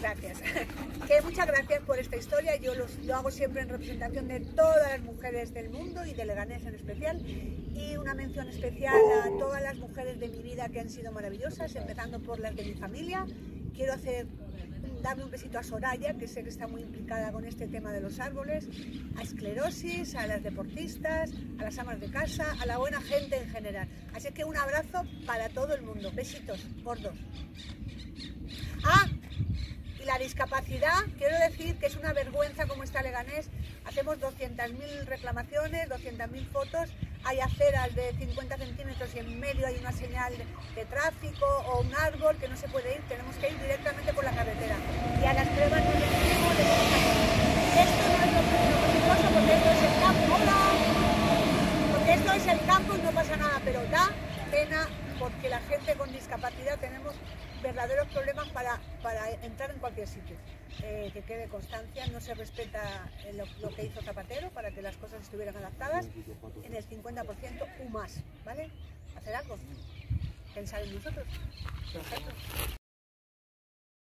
Gracias. Que muchas gracias por esta historia. Yo lo hago siempre en representación de todas las mujeres del mundo y de Leganés en especial. Y una mención especial a todas las mujeres de mi vida que han sido maravillosas, empezando por las de mi familia. Quiero darle un besito a Soraya, que sé que está muy implicada con este tema de los árboles, a Esclerosis, a las deportistas, a las amas de casa, a la buena gente en general. Así que un abrazo para todo el mundo. Besitos gordos. Y la discapacidad, quiero decir que es una vergüenza como está Leganés. Hacemos 200.000 reclamaciones, 200.000 fotos, hay aceras de 50 centímetros y en medio hay una señal de tráfico o un árbol que no se puede ir, tenemos que ir directamente por la carretera. Y a las pruebas no les tenemos de esto no es lo peligroso porque esto es el campo, porque esto es el campo y no pasa nada, pero da pena porque la gente con discapacidad tenemos verdaderos problemas para entrar en cualquier sitio. Que quede constancia, no se respeta lo que hizo Zapatero para que las cosas estuvieran adaptadas en el 50% o más, ¿vale? Hacer algo, pensar en nosotros. Perfecto.